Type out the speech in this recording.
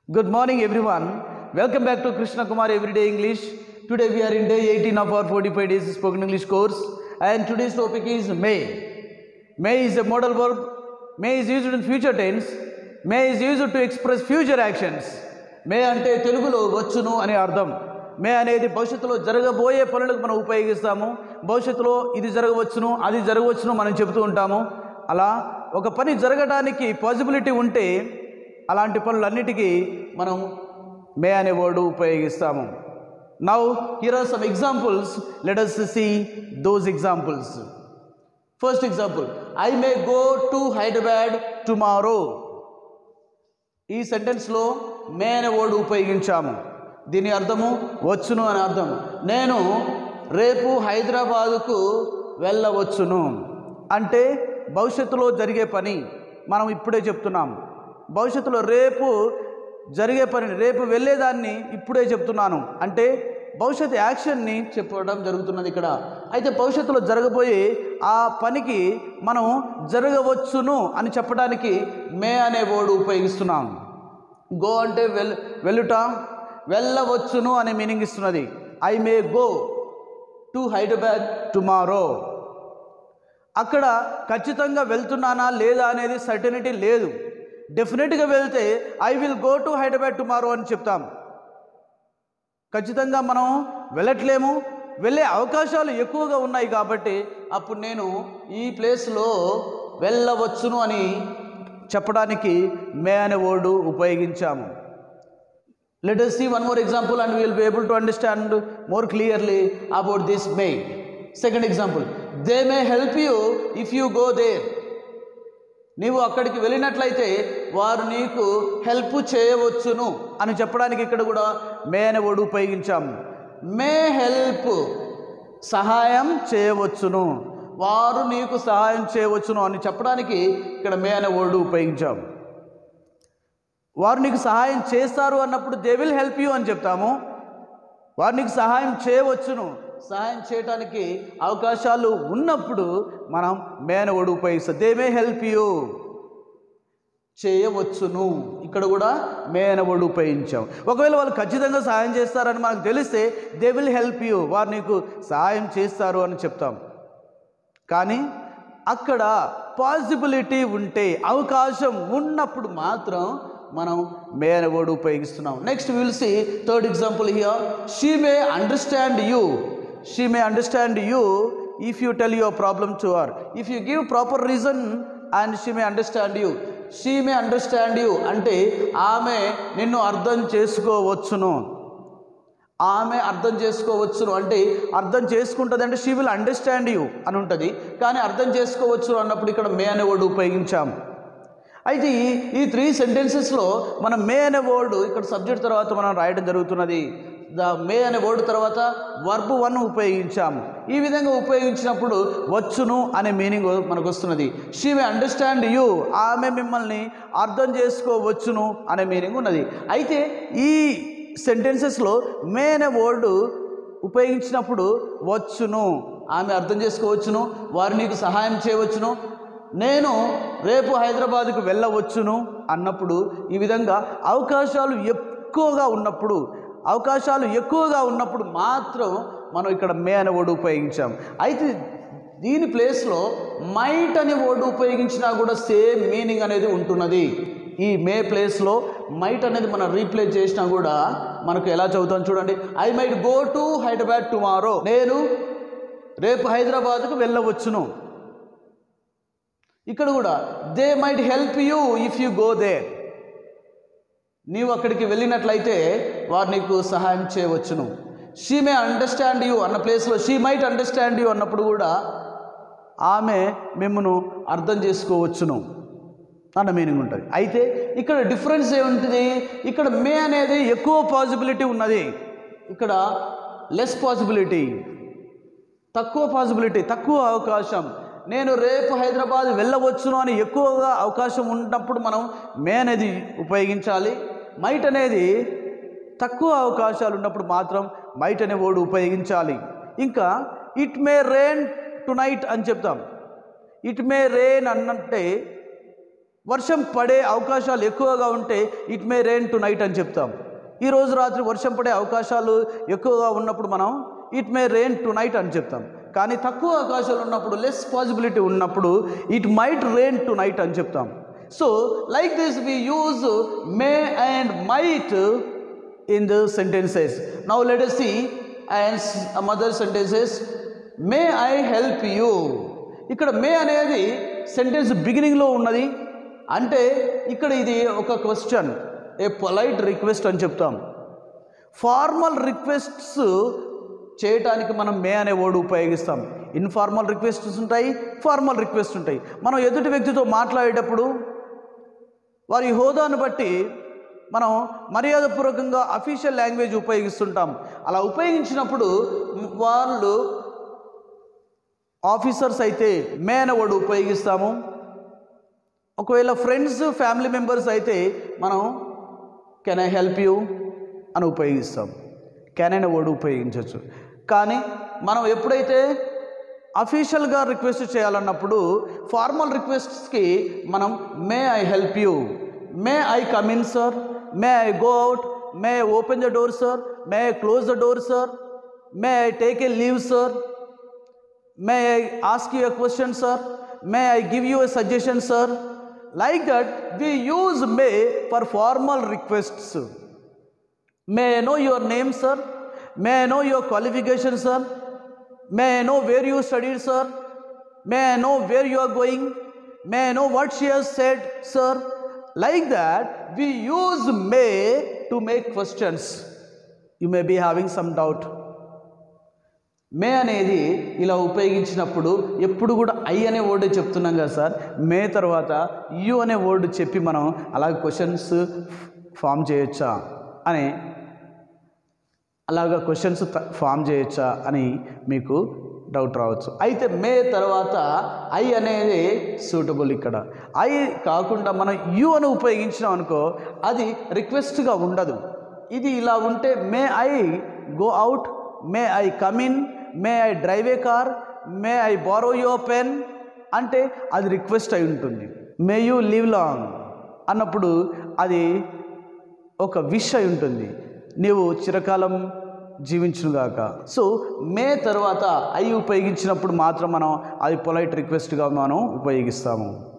Good morning, everyone. Welcome back to Krishna Kumar Everyday English. Today we are in day 18 of our 45 days spoken English course, and today's topic is may. May is a modal verb. May is used in future tense. May is used to express future actions. May ante telugulo వచ్చును అనే అర్థం. మే అనేది భవిష్యత్తులో జరగబోయే పనులకు మనం ఉపయోగిస్తాము. భవిష్యత్తులో ఇది జరగవచ్చును, అది జరగవచ్చును మనం చెబుతూ ఉంటాము. అలా ఒక పని జరగడానికి పాసిబిలిటీ ఉంటే అలాంటి పనులన్నిటికీ మనం మే అనే వర్డ్ ఉపయోగిస్తాము. Now here are some examples. Let us see those examples. First example, I may go to Hyderabad tomorrow. ఈ సెంటెన్స్లో మే అనే వర్డ్ ఉపయోగించాము. దీని అర్థము వచ్చును అని అర్థం. నేను రేపు హైదరాబాదుకు వెళ్ళవచ్చును అంటే భవిష్యత్తులో జరిగే పని మనం ఇప్పుడే చెప్తున్నాం. భవిష్యత్తులో రేపు జరిగే పనిని, రేపు వెళ్ళేదాన్ని ఇప్పుడే చెప్తున్నాను అంటే భవిష్యత్తు యాక్షన్ని చెప్పడం జరుగుతున్నది ఇక్కడ. అయితే భవిష్యత్తులో జరగబోయే ఆ పనికి మనం జరగవచ్చును అని చెప్పడానికి మే అనే వర్డ్ ఉపయోగిస్తున్నాం. గో అంటే వెళ్ళుట, వెళ్ళవచ్చును అనే మీనింగ్ ఇస్తున్నది. I may go to Hyderabad tomorrow. అక్కడ ఖచ్చితంగా వెళ్తున్నానా లేదా అనేది సర్టెనిటీ లేదు. డెఫినెట్గా వెళ్తే I will go to Hyderabad tomorrow అని చెప్తాం. ఖచ్చితంగా మనం వెళ్ళట్లేము, వెళ్ళే అవకాశాలు ఎక్కువగా ఉన్నాయి కాబట్టి అప్పుడు నేను ఈ ప్లేస్లో వెళ్ళవచ్చును అని చెప్పడానికి మే అనే వర్డ్ ఉపయోగించాము. Let us see one more example and we will be able to understand more clearly about this may. Second example, they may help you if you go there. నీవు అక్కడికి వెళ్ళినట్లయితే వారు నీకు హెల్ప్ చేయవచ్చును అని చెప్పడానికి ఇక్కడ కూడా మే అనే వర్డ్ ఉపయోగించాము. మే హెల్ప్, సహాయం చేయవచ్చును, వారు నీకు సహాయం చేయవచ్చును అని చెప్పడానికి ఇక్కడ మే అనే వర్డ్ ఉపయోగించాము. వారు నీకు సహాయం చేస్తారు అన్నప్పుడు దే విల్ హెల్ప్ యూ అని చెప్తాము. వారు నీకు సహాయం చేయవచ్చును, సహాయం చేయడానికి అవకాశాలు ఉన్నప్పుడు మనం మే అనే వర్డ్ ఉపయోగిస్తాం. దే మే హెల్ప్ యూ, చేయవచ్చును, ఇక్కడ కూడా మే అనే వర్డ్ ఉపయోగించాం. ఒకవేళ వాళ్ళు ఖచ్చితంగా సహాయం చేస్తారని మనకు తెలిస్తే దే విల్ హెల్ప్ యూ, వారు నీకు సహాయం చేస్తారు అని చెప్తాం. కానీ అక్కడ పాసిబిలిటీ ఉంటే, అవకాశం ఉన్నప్పుడు మాత్రం మనం మే అనే వర్డ్ ఉపయోగిస్తున్నాం. Next we will see third example here. She may understand you. She may understand you if you tell your problem to her. If you give proper reason and she may understand you. She may understand you అంటే ఆమె నిన్ను అర్థం చేసుకోవచ్చును. ఆమె అర్థం చేసుకోవచ్చును అంటే అర్థం చేసుకుంటుంది అంటే షీ విల్ అండర్స్టాండ్ యూ అని ఉంటుంది. కానీ అర్థం చేసుకోవచ్చు అన్నప్పుడు ఇక్కడ మే అనే వర్డ్ ఉపయోగించాము. అయితే ఈ 3 సెంటెన్సెస్లో మనం మే అనే వర్డ్ ఇక్కడ సబ్జెక్ట్ తర్వాత మనం రాయడం జరుగుతున్నది. మే అనే వర్డ్ తర్వాత వర్బ్ 1 ఉపయోగించాము. ఈ విధంగా ఉపయోగించినప్పుడు వచ్చును అనే మీనింగ్ మనకు వస్తున్నది. షీ మే అండర్స్టాండ్ యూ, ఆమె మిమ్మల్ని అర్థం చేసుకోవచ్చును అనే మీనింగ్ ఉన్నది. అయితే ఈ సెంటెన్సెస్లో మే అనే వర్డ్ ఉపయోగించినప్పుడు వచ్చును, ఆమె అర్థం చేసుకోవచ్చును, వారు నీకు సహాయం చేయవచ్చును, నేను రేపు హైదరాబాదుకు వెళ్ళవచ్చును అన్నప్పుడు ఈ విధంగా అవకాశాలు ఎక్కువగా ఉన్నప్పుడు మాత్రం మనం ఇక్కడ మే అనే వర్డ్ ఉపయోగించాం. అయితే దీని ప్లేస్లో మైట్ అనే వర్డ్ ఉపయోగించినా కూడా సేమ్ మీనింగ్ అనేది ఉంటున్నది. ఈ మే ప్లేస్లో మైట్ అనేది మనం రీప్లేస్ చేసినా కూడా మనకు ఎలా చదువుతాం చూడండి. I might go to Hyderabad tomorrow. నేను రేపు హైదరాబాద్కు వెళ్ళవచ్చును. ఇక్కడ కూడా they might help you if you go there. నీవు అక్కడికి వెళ్ళినట్లయితే వారు నీకు సహాయం చేయవచ్చును. షీ మే అండర్స్టాండ్ యూ అన్న ప్లేస్లో షీ మైట్ అండర్స్టాండ్ యూ అన్నప్పుడు కూడా ఆమె మిమ్మల్ని అర్థం చేసుకోవచ్చును అన్న మీనింగ్ ఉంటుంది. అయితే ఇక్కడ డిఫరెన్స్ ఏముంటుంది, ఇక్కడ మే అనేది ఎక్కువ పాసిబిలిటీ ఉన్నది, ఇక్కడ లెస్ పాసిబిలిటీ, తక్కువ పాసిబిలిటీ, తక్కువ అవకాశం. నేను రేపు హైదరాబాద్ వెళ్ళవచ్చును అని ఎక్కువగా అవకాశం ఉన్నప్పుడు మనం మే అనేది ఉపయోగించాలి. మైట్ అనేది తక్కువ అవకాశాలు ఉన్నప్పుడు మాత్రం మైట్ అనే వర్డ్ ఉపయోగించాలి. ఇంకా ఇట్ మే రెయిన్ టునైట్ అని చెప్తాం. ఇట్ మే రెయిన్ అన్నంటే వర్షం పడే అవకాశాలు ఎక్కువగా ఉంటే it may rain tonight అని చెప్తాం. ఈరోజు రాత్రి వర్షం పడే అవకాశాలు ఎక్కువగా ఉన్నప్పుడు మనం it may rain tonight అని చెప్తాం. కానీ తక్కువ అవకాశాలు ఉన్నప్పుడు, లెస్ పాసిబిలిటీ ఉన్నప్పుడు it might rain tonight అని చెప్తాం. So like this we use may and might in the sentences. Now let us see and some other sentences. May I help you? ఇక్కడ మే అనేది సెంటెన్స్ బిగినింగ్లో ఉన్నది. అంటే ఇక్కడ ఇది ఒక క్వశ్చన్, ఏ పొలైట్ రిక్వెస్ట్ అని చెప్తాం. ఫార్మల్ రిక్వెస్ట్స్ చేయటానికి మనం మే అనే వర్డ్ ఉపయోగిస్తాం. ఇన్ఫార్మల్ రిక్వెస్ట్స్ ఉంటాయి, ఫార్మల్ రిక్వెస్ట్ ఉంటాయి. మనం ఎదుటి వ్యక్తితో మాట్లాడేటప్పుడు వారి హోదాను బట్టి మనం మర్యాదపూర్వకంగా అఫీషియల్ లాంగ్వేజ్ ఉపయోగిస్తుంటాం. అలా ఉపయోగించినప్పుడు వాళ్ళు ఆఫీసర్స్ అయితే మే అనే వర్డ్ ఉపయోగిస్తాము. ఒకవేళ ఫ్రెండ్స్, ఫ్యామిలీ మెంబర్స్ అయితే మనం కెన్ ఐ హెల్ప్ యూ అని ఉపయోగిస్తాం. కెన్ అనే వర్డ్ ఉపయోగించవచ్చు. కానీ మనం ఎప్పుడైతే అఫీషియల్గా రిక్వెస్ట్ చేయాలన్నప్పుడు ఫార్మల్ రిక్వెస్ట్స్కి మనం may I help you, may I come in sir, may I go out, may I open the door sir, may I close the door sir, may I take a leave sir, may I ask you a question sir, may I give you a suggestion sir. Like that we use may for formal requests. May I know your name sir, may I know your qualification sir, may I know where you studied sir, may I know where you are going, may I know what she has said sir. Like that we use may to make questions. You may be having some doubt. May అనేది ఇలా ఉపయోగించినప్పుడు ఎప్పుడు కూడా I అనే word చెప్తున్నాం కదా sir, మే తర్వాత you అనే వర్డ్ చెప్పి మనం అలాగే క్వశ్చన్స్ ఫామ్ చేయొచ్చా అని, అలాగా క్వశ్చన్స్ ఫామ్ చేయొచ్చా అని మీకు డౌట్ రావచ్చు. అయితే మే తర్వాత ఐ అనేది సూటబుల్. ఇక్కడ ఐ కాకుండా మనం యు అని ఉపయోగించినాం అనుకో, అది రిక్వెస్ట్గా ఉండదు. ఇది ఇలా ఉంటే may I go out, may I come in, may I drive a car, may I borrow your pen అంటే అది రిక్వెస్ట్ అయి ఉంటుంది. మే యూ లివ్ లాంగ్ అన్నప్పుడు అది ఒక విష్ అయి ఉంటుంది, నీవు చిరకాలం జీవించునుగాక. సో మే తర్వాత ఐ ఉపయోగించినప్పుడు మాత్రం మనం అది పొలైట్ రిక్వెస్ట్గా మనం ఉపయోగిస్తాము.